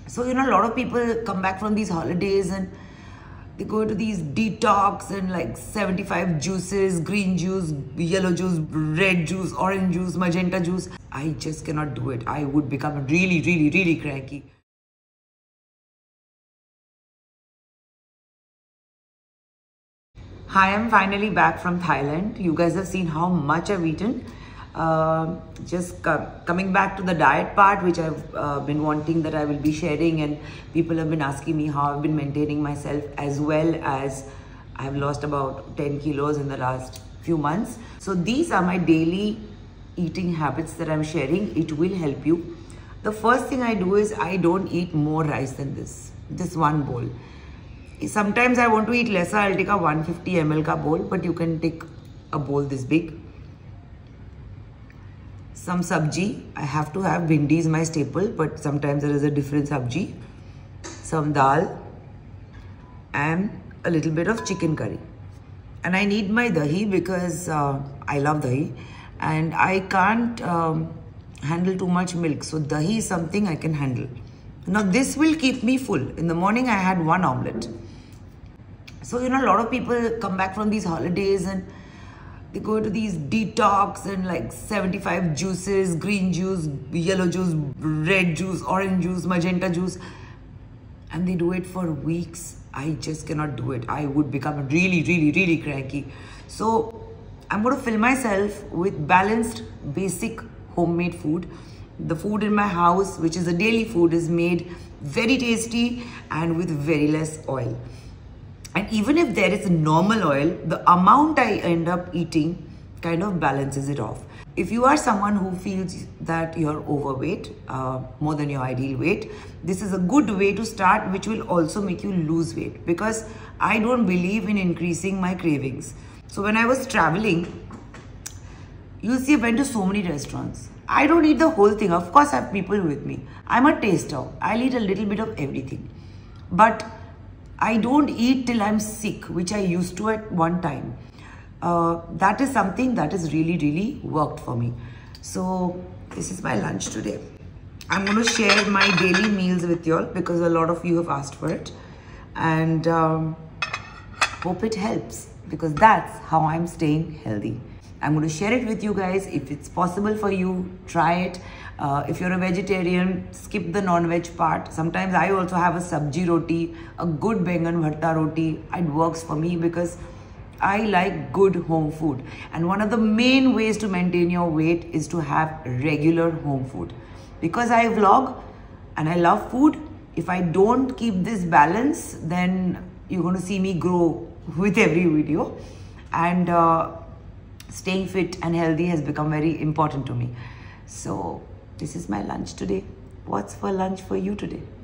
So, a lot of people come back from these holidays and they go to these detox and like 75 juices, green juice, yellow juice, red juice, orange juice, magenta juice. I just cannot do it. I would become really, really, really cranky. Hi, I'm finally back from Thailand. You guys have seen how much I've eaten. Coming back to the diet part, which I've been wanting that I will be sharing, and people have been asking me how I've been maintaining myself, as well as I've lost about 10 kilos in the last few months. So these are my daily eating habits that I'm sharing. It will help you. The first thing I do is I don't eat more rice than this, just one bowl. Sometimes I want to eat lesser, I'll take a 150 ml ka bowl, but you can take a bowl this big. Some sabji, I have to have bhindi is my staple, but sometimes there is a different sabji. Some dal and a little bit of chicken curry. And I need my dahi because I love dahi and I can't handle too much milk. So dahi is something I can handle. Now this will keep me full. In the morning I had one omelette. So, a lot of people come back from these holidays and they go to these detox and like 75 juices, green juice, yellow juice, red juice, orange juice, magenta juice. And they do it for weeks. I just cannot do it. I would become really, really, really cranky. So I'm going to fill myself with balanced, basic homemade food. The food in my house, which is a daily food, is made very tasty and with very less oil. And even if there is normal oil, the amount I end up eating kind of balances it off. If you are someone who feels that you're overweight, more than your ideal weight, this is a good way to start, which will also make you lose weight, because I don't believe in increasing my cravings. So when I was traveling, you see, I went to so many restaurants. I don't eat the whole thing. Of course, I have people with me. I'm a taster. I'll eat a little bit of everything. But I don't eat till I'm sick, which I used to at one time. That is something that has really, really worked for me. So this is my lunch today. I'm going to share my daily meals with you all because a lot of you have asked for it. And hope it helps, because that's how I'm staying healthy. I'm going to share it with you guys. If it's possible for you, try it. If you're a vegetarian, skip the non-veg part. Sometimes I also have a sabji roti, a good bengan bhatta roti. It works for me because I like good home food. And one of the main ways to maintain your weight is to have regular home food. Because I vlog and I love food, if I don't keep this balance, then you're going to see me grow with every video. And staying fit and healthy has become very important to me. So this is my lunch today. What's for lunch for you today?